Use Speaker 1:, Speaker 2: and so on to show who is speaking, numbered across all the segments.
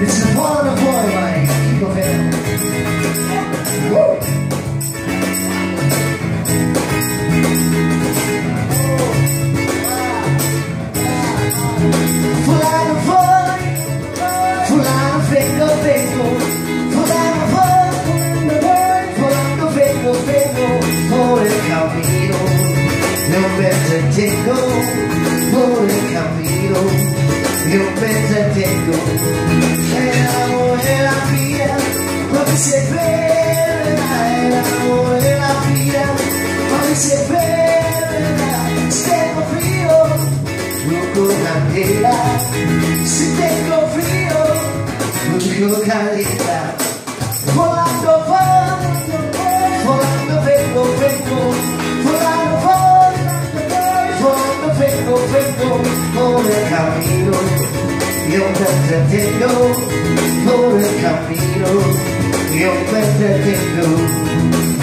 Speaker 1: It's a wonderful boy, Kiko Fell. Woo! Fulano foi, fulano vengo, vengo. Fulano foi, fulano vengo, vengo. Por el camino, yo me detengo. Por el camino, yo me detengo. El amor de la vida, porque se perderá. El amor de la vida, porque se perderá. Tengo frío, busco candela. Si tengo frío, busco candela. Volando voy, volando vengo, vengo. Volando voy, volando vengo, vengo. Por el camino, yo me detengo. Por el camino, yo me detengo.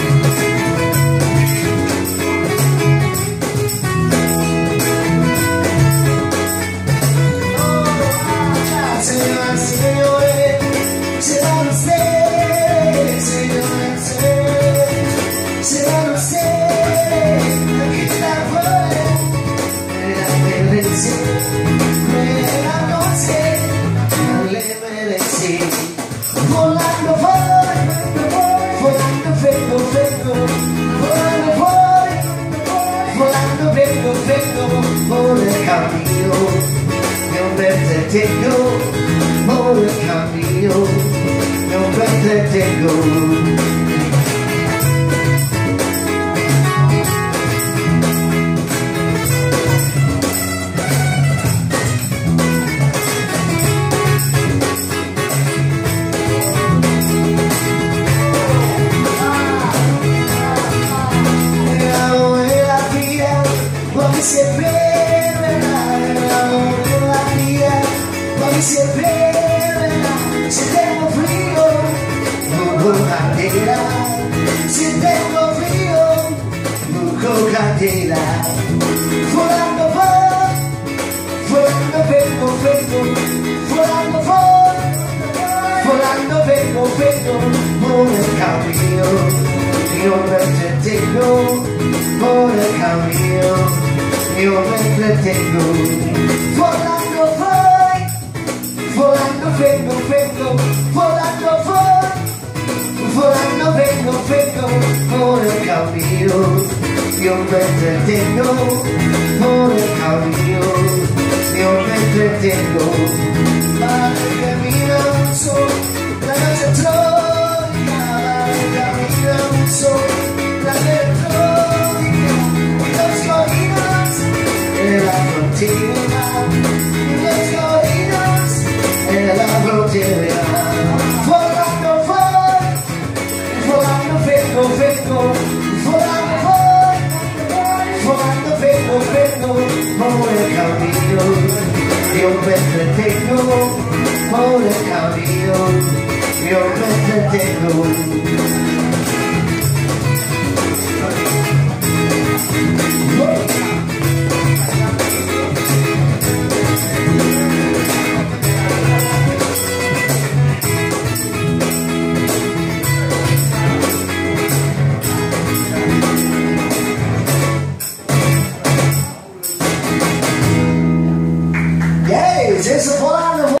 Speaker 1: Volando voy, volando vengo, vengo. Volando voy, volando vengo, vengo. Por el camino, yo me detengo. Por el camino, yo me detengo. Se perderá el amor de la vida, porque se perderá. Si tengo frío, busco candela. Si tengo frío, busco candela. Volando voy, volando vengo, vengo. Volando voy, volando vengo, vengo. Por el camino, yo me detengo. Por el camino, yo me detengo. Volando voy, volando vengo, vengo. Volando voy, volando vengo, vengo. Por el camino, yo me detengo. Por el camino, yo me detengo. Vale camino un sol, la noche trópica. Vale camino un sol, la noche trópica. Los colinas en la frontera, los colinas en la frontera. Volando voy, volando vengo, vengo. Volando voy, volando vengo, vengo. Por el camino, yo me detengo. Por el camino, yo me detengo. Isso, volando.